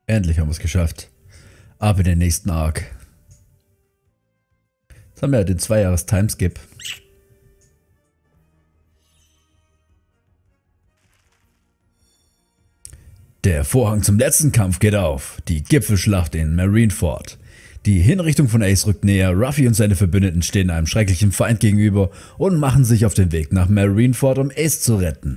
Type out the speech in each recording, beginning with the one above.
Endlich haben wir es geschafft. Ab in den nächsten Arc. Jetzt haben wir ja den 2-Jahres-Timeskip. Der Vorhang zum letzten Kampf geht auf. Die Gipfelschlacht in Marineford. Die Hinrichtung von Ace rückt näher, Ruffy und seine Verbündeten stehen einem schrecklichen Feind gegenüber und machen sich auf den Weg nach Marineford, um Ace zu retten.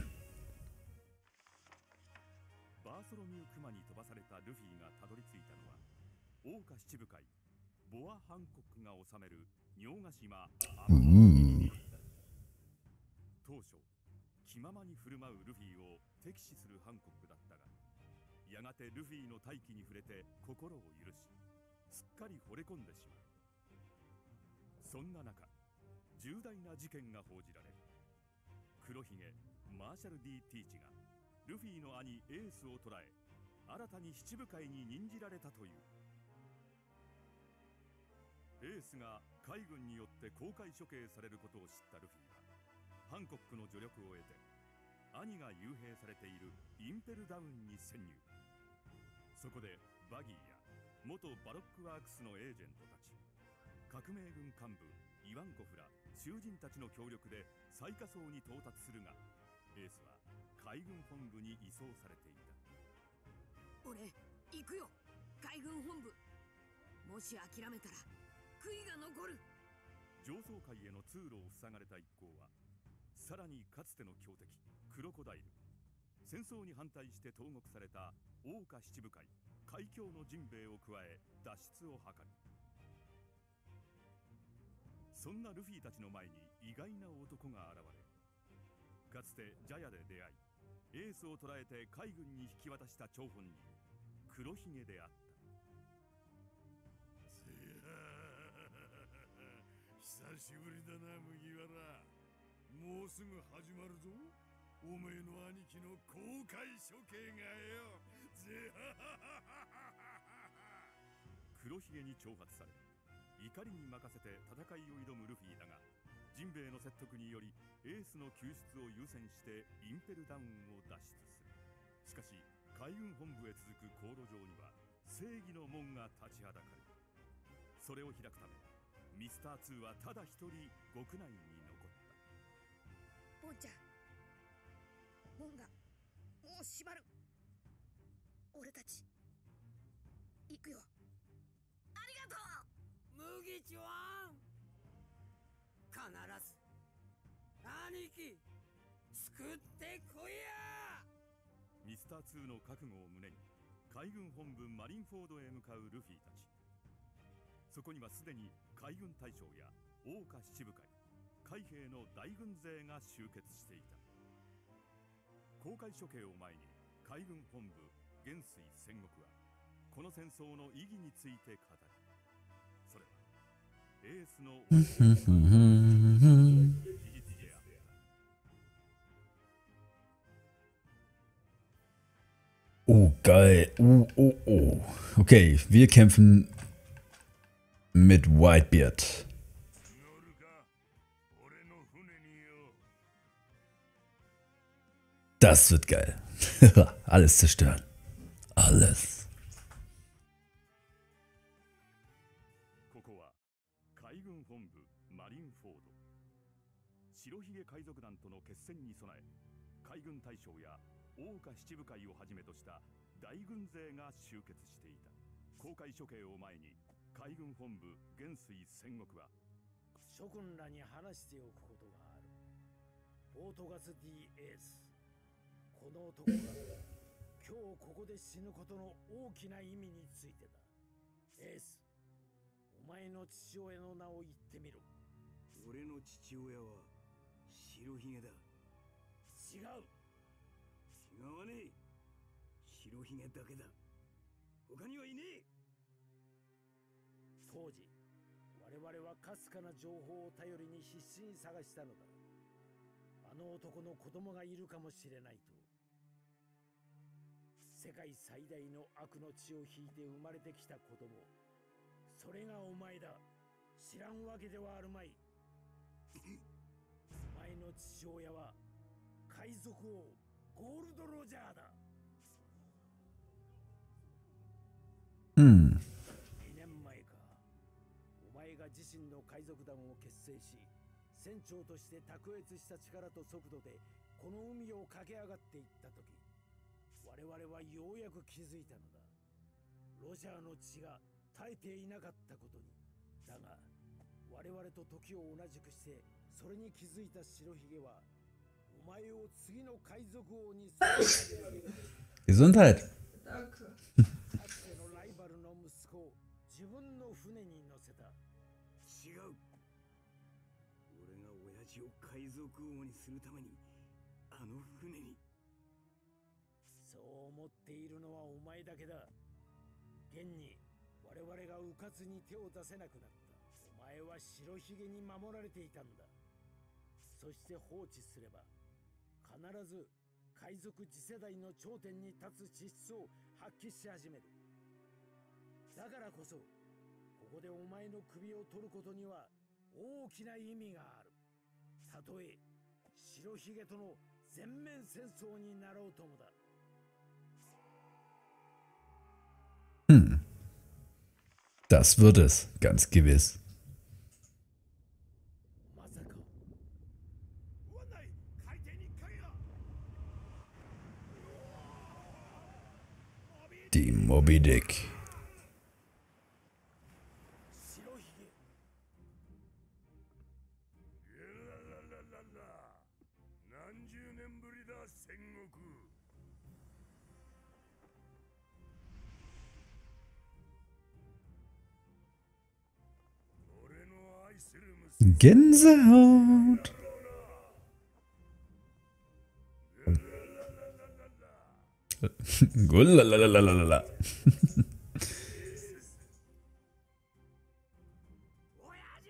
Oh, geil. Oh. Okay, wir kämpfen mit Whitebeard. Das wird geil. Alles zerstören. Alles. Hm. 2年前か。お前が自身の海賊団を結成し、船長として卓越した力と速度でこの海を駆け上がっていった時、我々はようやく気づいたのだ。ロジャーの血が絶えていなかったことに。だが我々と時を同じくしてそれに気づいた白ひげはお前を次の海賊王にする。 Gesundheit. かつてのライバルの息子を自分の船に乗せた。違う。俺が親父を海賊王にするためにあの船に。そう思っているのはお前だけだ。現に我々が迂闊に手を出せなくなった。お前は白ひげに守られていたんだ。そして放置すれば必ず海賊次世代の頂点に立つ資質を発揮し始める。だからこそここでお前の首を取ることには大きな意味がある。たとえ白ひげとの全面戦争になろうともだ。 Hm. Das wird es, ganz gewiss. まさか。湾内海底に影が。 Die Moby Dick. 白ひげ。 何十年ぶりだ戦国。俺の愛する娘。 Gänsehaut. Gullalalala. 親父。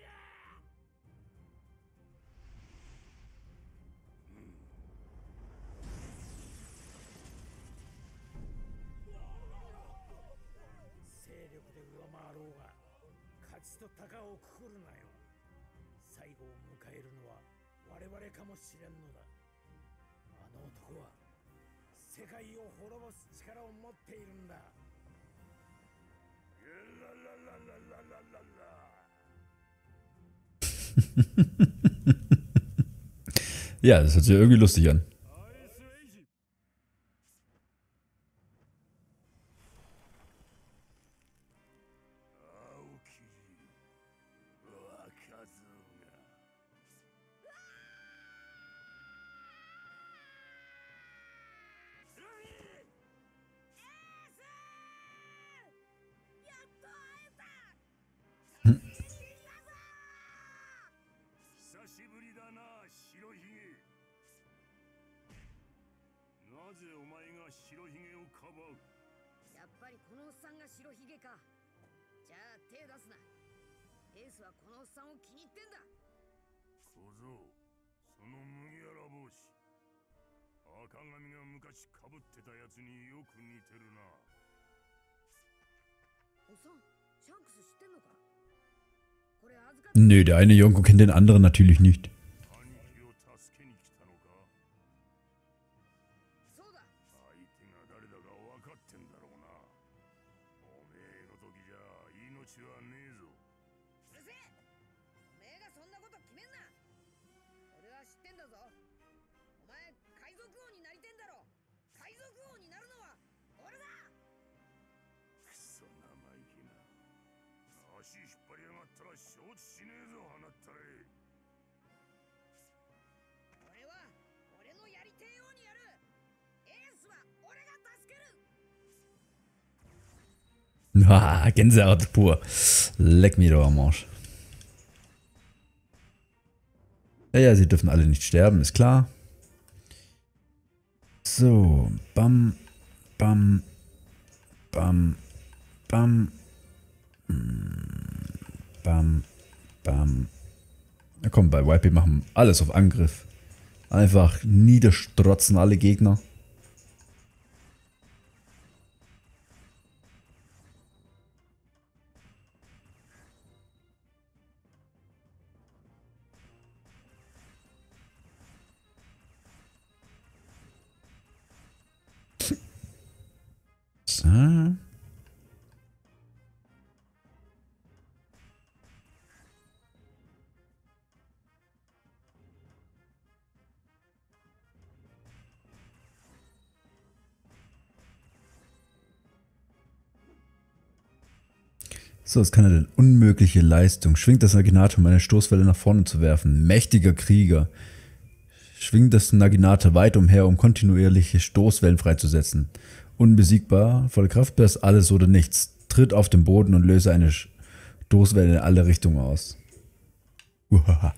勢力で上回ろうが勝ちと鷹をくくるなよ。最後を迎えるのは我々かもしれんのだ。あの男は世界を滅ぼす力を持っているんだ。 Ja, das hört sich irgendwie lustig an. 青き若造が。久しぶりだな、白ひげ。なぜお前が白ひげをかばう。 やっぱりこのおっさんが白ひげか。じゃあ手出すな。エースはこのおっさんを気に入ってんだ。 小僧、その麦わら帽子。赤髪が昔かぶってたやつによく似てるな。 おっさん、シャンクス知ってんのか。これ預かって。 Nö, der eine Yonko kennt den anderen natürlich nicht. 兄貴を助けに来たのか。 そうだ。 相手が誰だか分かってんだろうな。おめえの時じゃ命はねえぞ。 うるせえ。おめえがそんなこと決めんな。俺は知ってんだぞ。お前海賊王になりてんだろ。海賊王になるのは俺だ。 くそ生意気な。足引っ張りやがったら承知しねえぞ、放ったれ。 俺は俺のやりてえようにやる。エースは俺が助ける。 Ah, Gänsehaut pur. Leck mir doch am Arsch. Ja, ja, sie dürfen alle nicht sterben, ist klar. So, bam, bam, bam, bam, bam, bam. Na komm, bei YP machen alles auf Angriff. Einfach niederstrotzen alle Gegner. So. So, es kann eine unmögliche Leistung. Schwingt das Naginata, um eine Stoßwelle nach vorne zu werfen. Mächtiger Krieger. Schwingt das Naginata weit umher, um kontinuierliche Stoßwellen freizusetzen. Unbesiegbar, volle Kraft, bis alles oder nichts. Tritt auf den Boden und löse eine Stoßwelle in alle Richtungen aus. Uhaha.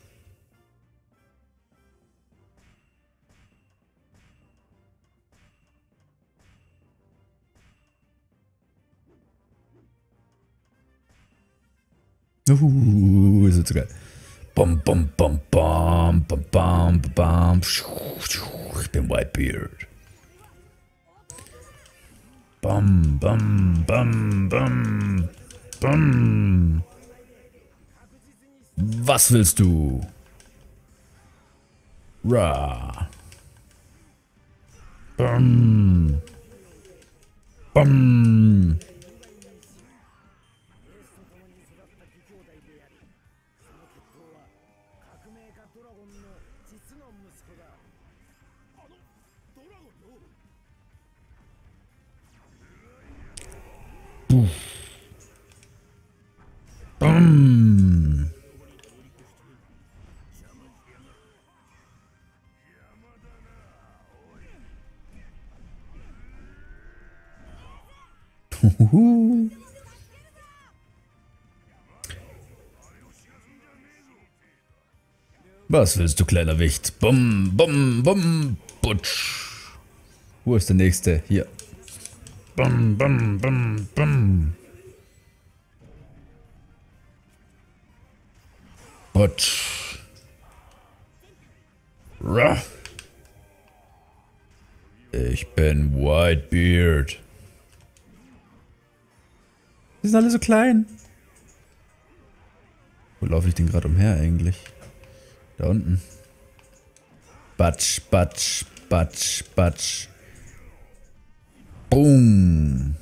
Ist jetzt so geil. Bom, bom, bom, bom, bom, bom, bom. Ich bin Whitebeard. Bom, bom, bom, bom, bom. Was willst du? Ra. Bom. Bom. 革命家ドラゴンの実の息子だ。あのドラゴンの Bom. Was willst du, kleiner Wicht? Bum, bum, bum, putsch. Wo ist der nächste? Hier. Bum, bum, bum, bum. Putsch. Ruh. Ich bin Whitebeard. Die sind alle so klein. Wo laufe ich denn gerade umher eigentlich? Da unten. Batsch, batsch, batsch, batsch. Boom.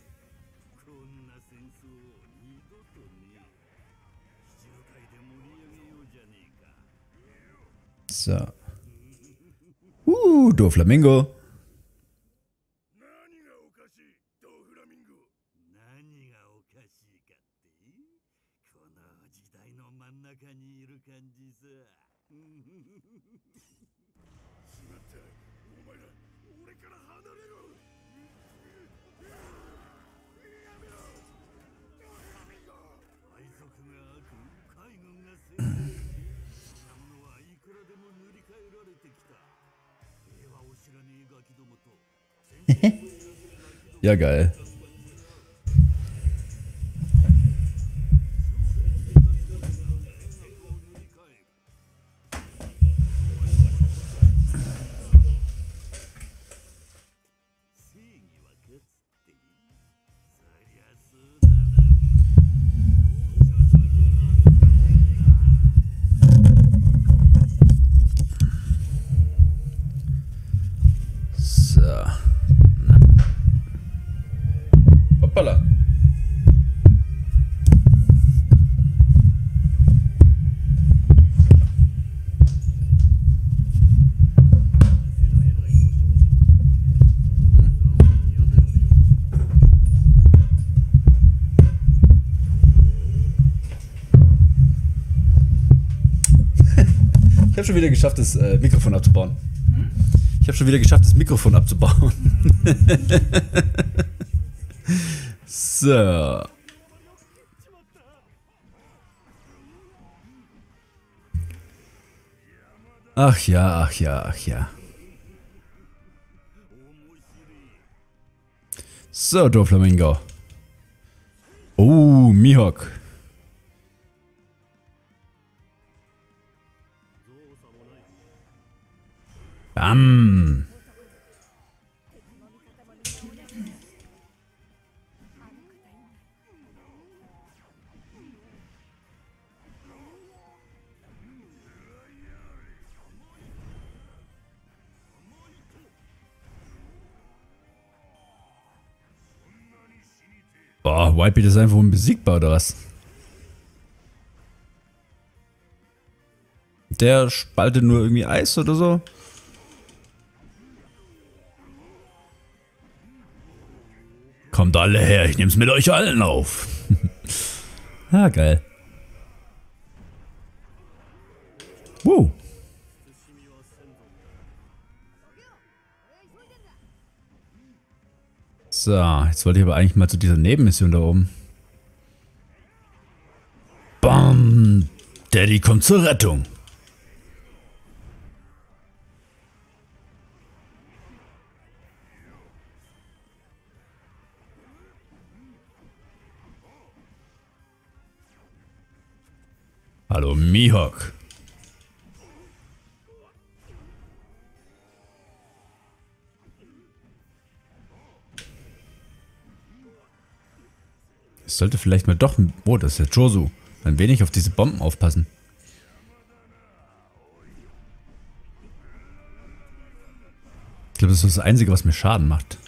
So. Doflamingo. 何がおかしいドフラミンゴ。 何がおかしいかってこの時代の真ん中にいる感じさ。 しまったお前ら俺から離れろ。やめろドフラミンゴ。 海賊が悪海軍が正義そんなものはいくらでも塗り替えられてきた。平和を知らねえガキどもと Ja, geil. So. Hoppala. Ich habe schon wieder geschafft, das Mikrofon abzubauen. Ich habe schon wieder geschafft, das Mikrofon abzubauen. So. Ach ja, ach ja, ach ja. So, Doflamingo. Oh, Mihawk. Bam. Boah, Whitebeard ist einfach unbesiegbar, oder was? Der spaltet nur irgendwie Eis oder so? Kommt alle her, ich nehm's mit euch allen auf. Ah, geil. Wow. So, jetzt wollte ich aber eigentlich mal zu dieser Nebenmission da oben. Bam! Daddy kommt zur Rettung. Hallo Mihawk. Ich sollte vielleicht mal doch... Oh, das ist der Josu. Ein wenig auf diese Bomben aufpassen. Ich glaube, das ist das Einzige, was mir Schaden macht.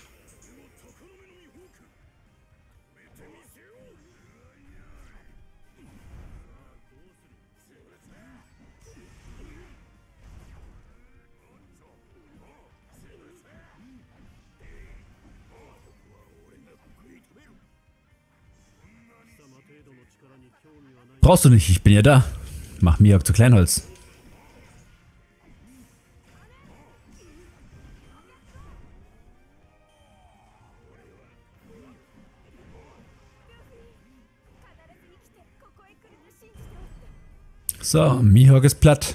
Brauchst du nicht, ich bin ja da. Mach Mihawk zu Kleinholz. So, Mihawk ist platt.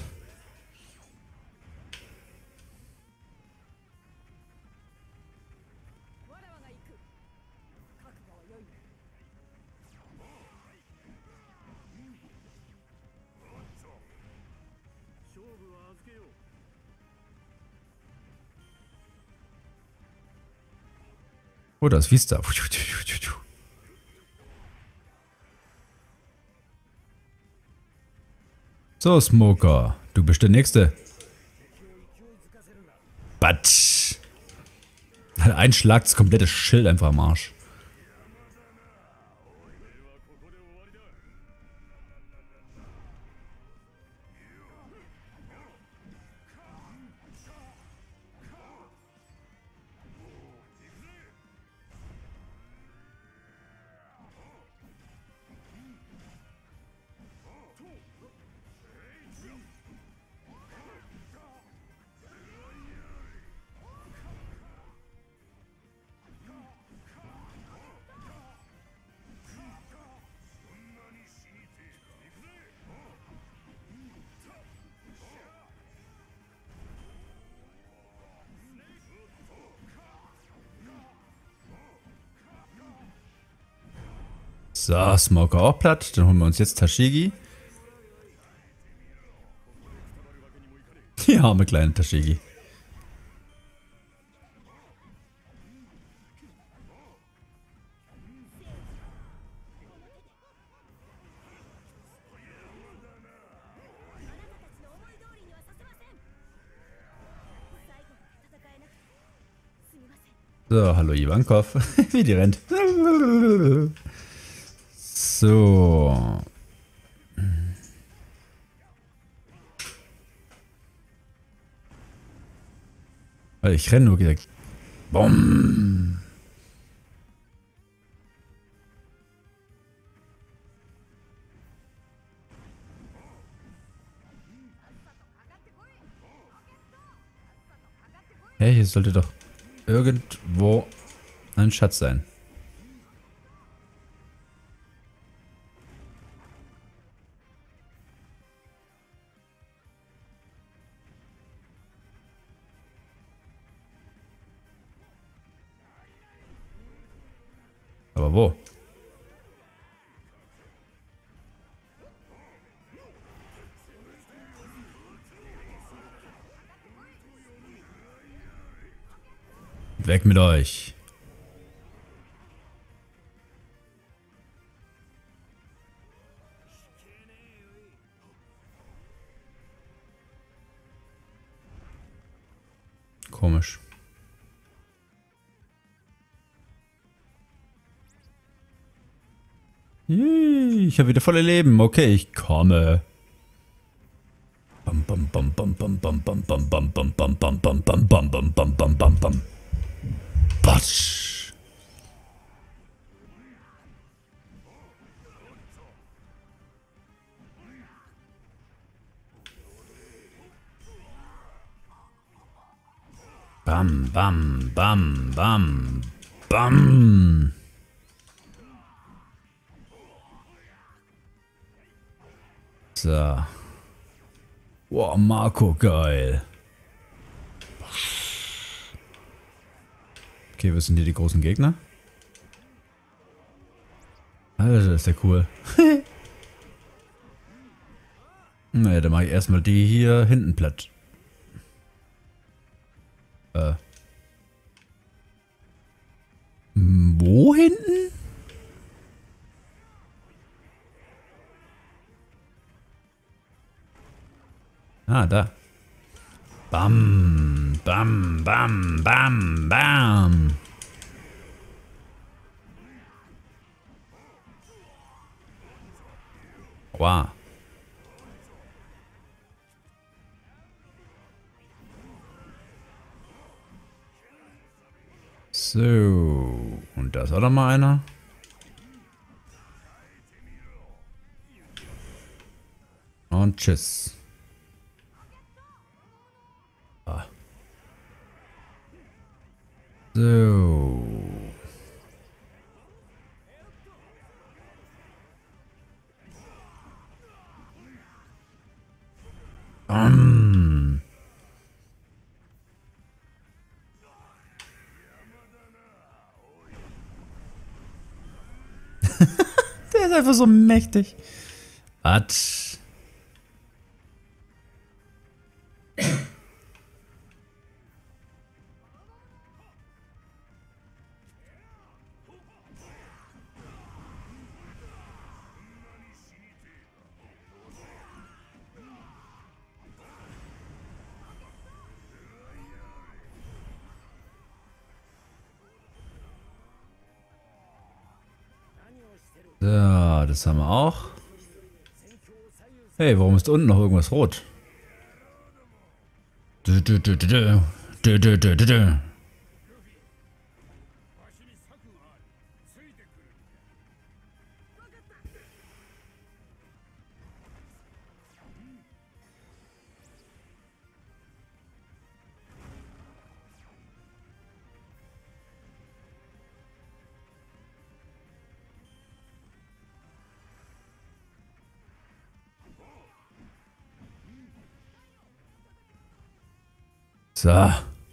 Oh, das ist Vista. So, Smoker. Du bist der Nächste. Batsch. Ein Schlag, das komplette Schild einfach am Arsch. So, Smoker auch platt. Dann holen wir uns jetzt Tashigi. Die arme kleine Tashigi. So, hallo Ivankov. Wie die rennt. So. Ich renne nur gesagt. Bumm. Hey, hier sollte doch irgendwo ein Schatz sein. Aber wo? Weg mit euch. Komisch. Ich habe wieder volle Leben. Okay, ich komme. Bam bam bam bam bam bam bam bam bam bam bam bam bam bam bam bam bam bam bam bam. Batsch. Bam, bam, bam, bam, bam. So. Boah, Marco, geil. Okay, was sind hier die großen Gegner? Alter, ist der cool. Naja, dann mache ich erstmal die hier hinten platt. Wo hinten? Ah, da. Bam, bam, bam, bam, bam. Wow. So. Und da ist auch noch mal einer. Und tschüss. Ah. So. Der ist einfach so mächtig. Was? So, das haben wir auch. Hey, warum ist unten noch irgendwas rot? Du, du, du, du, du. Du, du, du, du, du. So.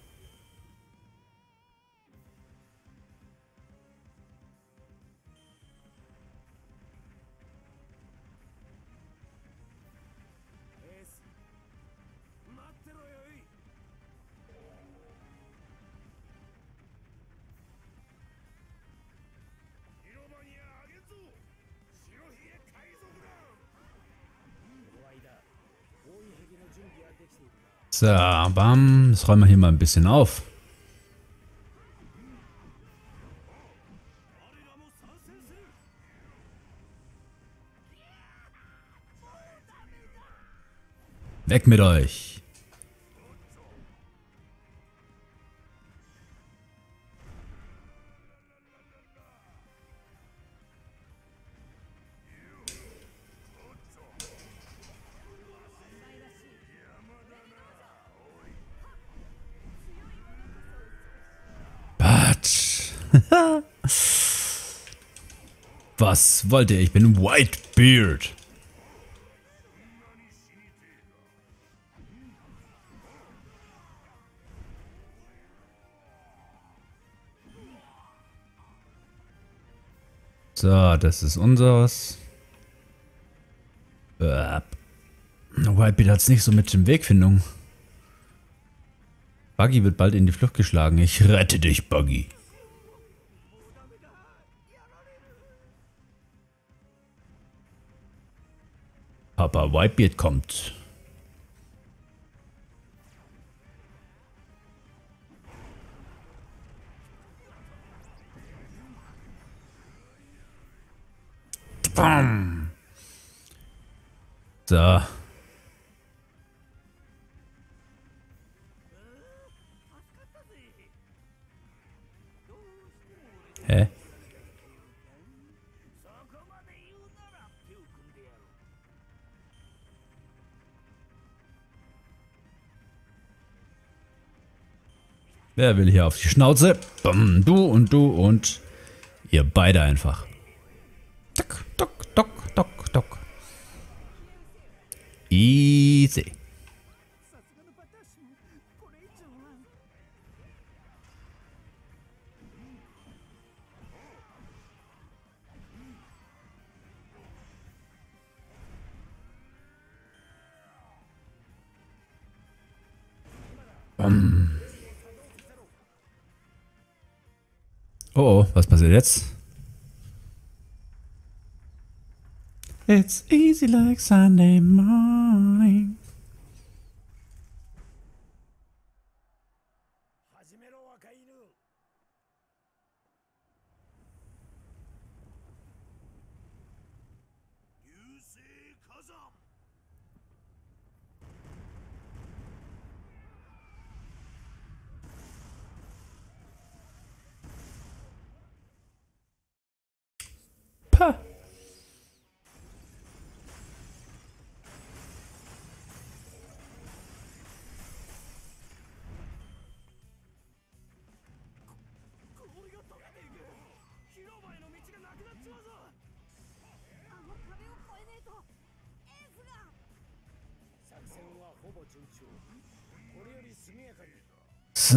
So, bam. Das räumen wir hier mal ein bisschen auf. Weg mit euch. Batsch. Was wollt ihr? Ich bin Whitebeard. So, das ist unseres. Whitebeard hat es nicht so mit dem Wegfindung. Buggy wird bald in die Flucht geschlagen. Ich rette dich, Buggy. Papa Whitebeard kommt. Bam. So. Hä? Wer will hier auf die Schnauze? Bam, du und ihr beide einfach. Dock, dock, dock, dock, dock. Easy. Oh, was passiert jetzt? It's easy like Sunday morning. 始めろ若犬。 流星火山。 Pah. So.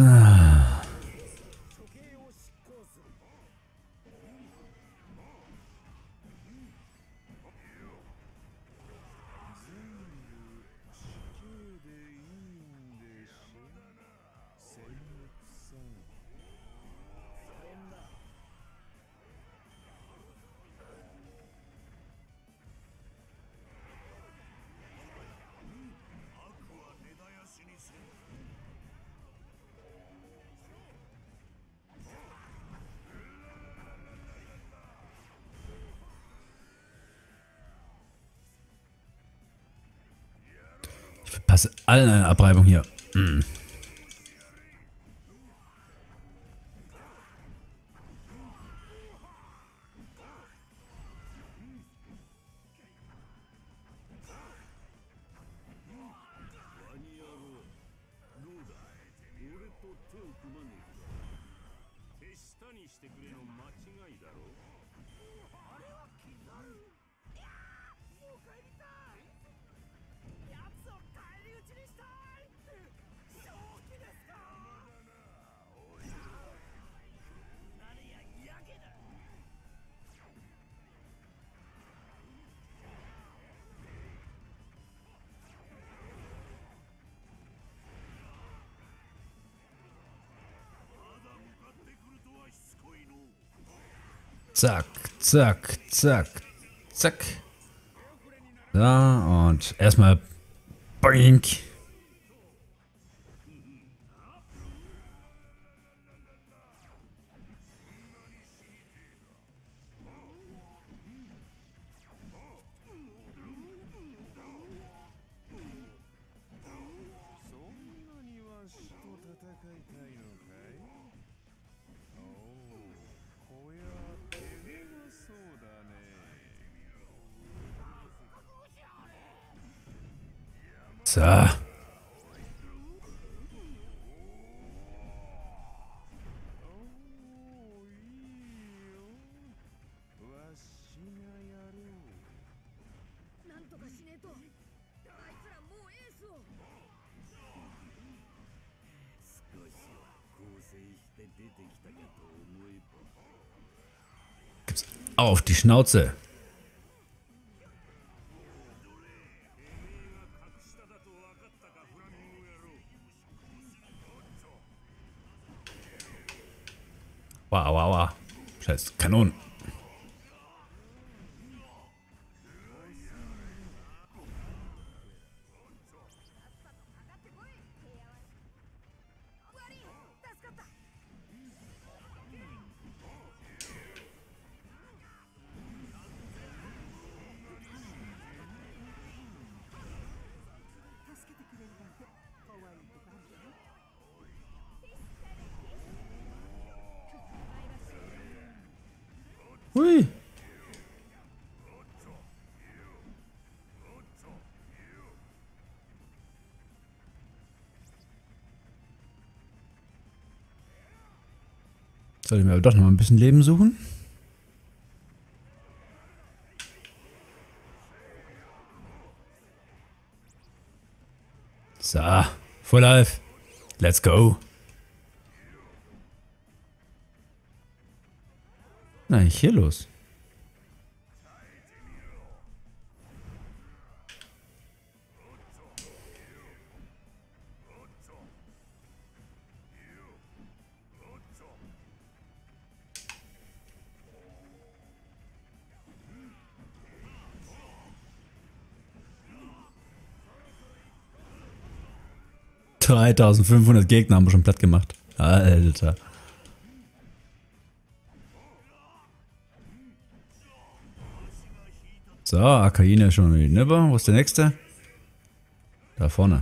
Ich verpasse allen eine Abreibung hier. Zack, zack, zack, zack. So, und erstmal boink. So. Gibt's auf die Schnauze. Wow, wow, wow. Scheiß Kanonen. Hui. Soll ich mir aber doch noch mal ein bisschen Leben suchen? So, Full Life. Let's go. Na, nicht hier los. ...3500 Gegner haben wir schon platt gemacht. Alter. So, Akaine ist schon hinüber. Wo ist der nächste? Da vorne.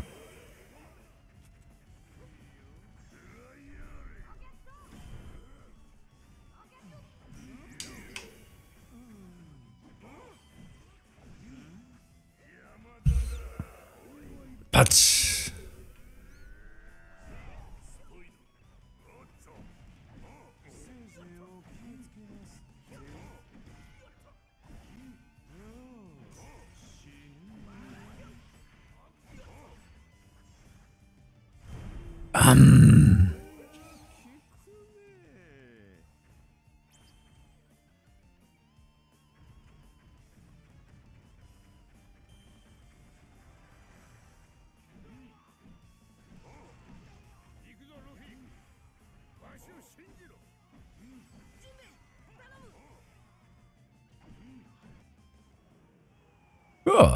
Patsch. Ja.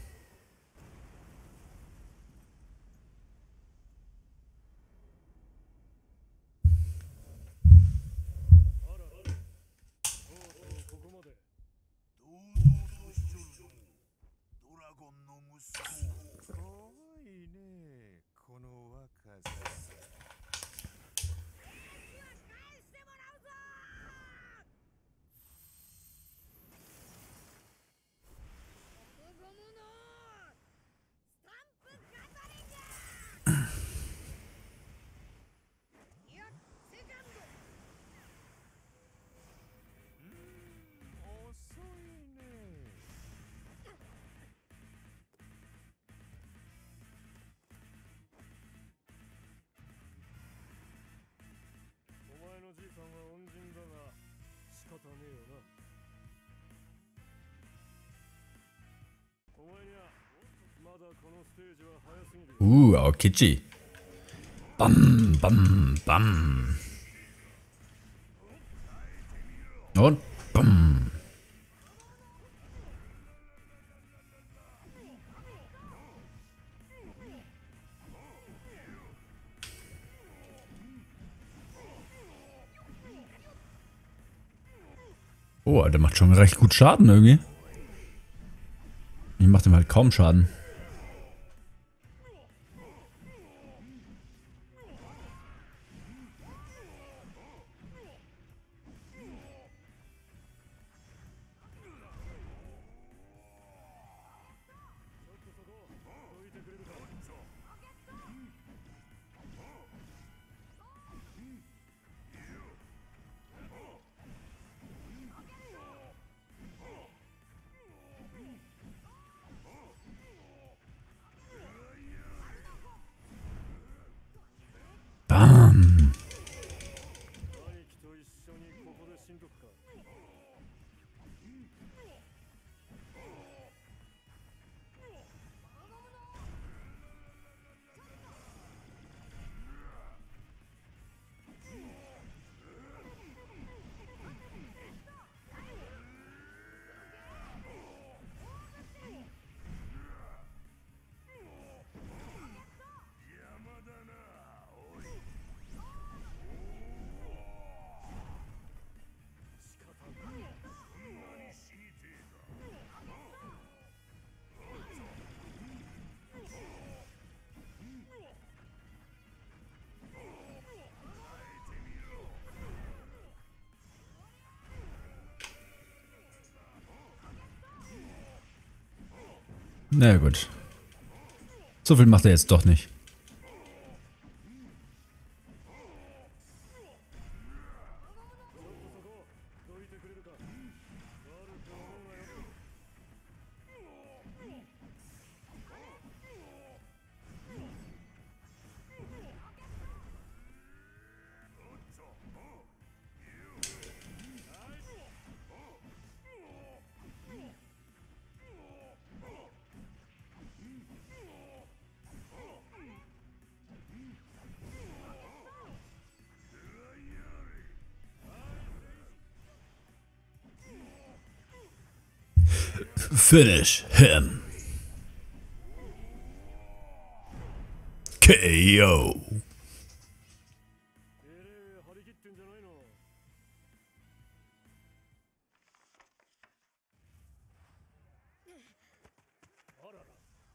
Aokichi. Bam, bam, bam. Und bam. Oh, der macht schon recht gut Schaden irgendwie. Ich mache dem halt kaum Schaden. Bam. Na gut. So viel macht er jetzt doch nicht. Finish him. KO. 張り切ってんじゃないの。あらら。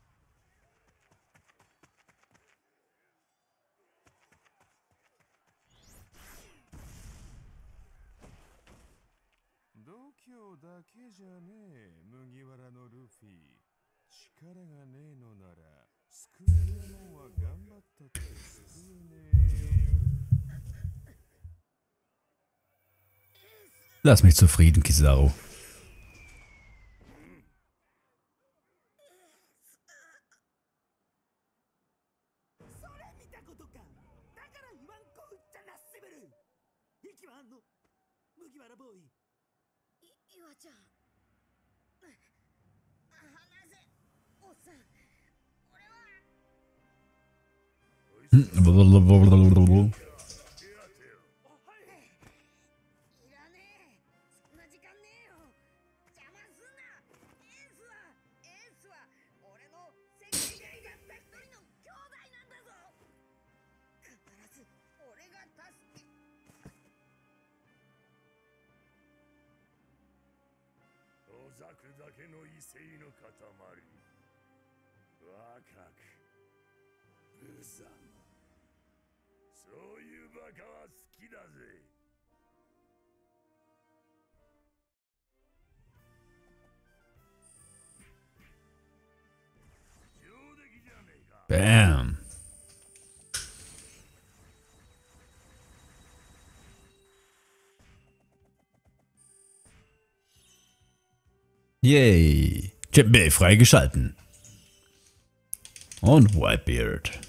度胸だけじゃねえ麦わらのルフィ。力がねえのなら救えるもんは頑張ったって救えねえよ。 Lass mich zufrieden, Kizaru. それ見たことか。だから言わんこうっちゃなっせべる。息はあんの麦わらボーイ。 岩ちゃん話せおっさん俺はいらねえそんな時間ねえよ邪魔すんなエースは俺の世界がたった一人の兄弟なんだぞ必ず俺が助けおざくだけの威勢の塊。若く無様。そういうバカは好きだぜ。上出来じゃねえか。 Bam. Yay. Jet B freigeschalten. Und Whitebeard.